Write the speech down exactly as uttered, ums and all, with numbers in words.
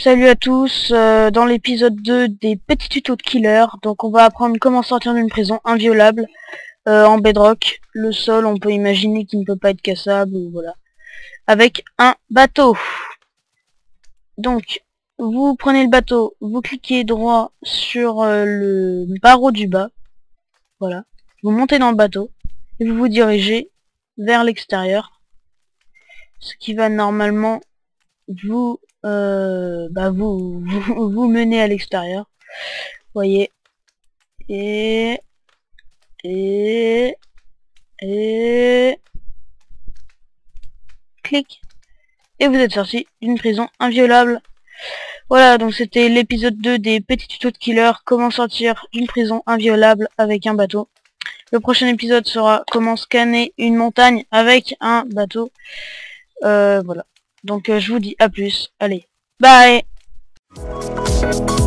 Salut à tous, euh, dans l'épisode deux des petits tutos de killer, donc on va apprendre comment sortir d'une prison inviolable euh, en bedrock. Le sol, on peut imaginer qu'il ne peut pas être cassable, ou voilà. Avec un bateau. Donc, vous prenez le bateau, vous cliquez droit sur euh, le barreau du bas, voilà. Vous montez dans le bateau, et vous vous dirigez vers l'extérieur, ce qui va normalement vous euh, bah vous, vous vous menez à l'extérieur, voyez, et et et clic, et vous êtes sorti d'une prison inviolable. Voilà, donc c'était l'épisode deux des petits tutos de killer, comment sortir d'une prison inviolable avec un bateau. Le prochain épisode sera comment scanner une montagne avec un bateau. Euh, voilà. Donc euh, je vous dis à plus. Allez, bye.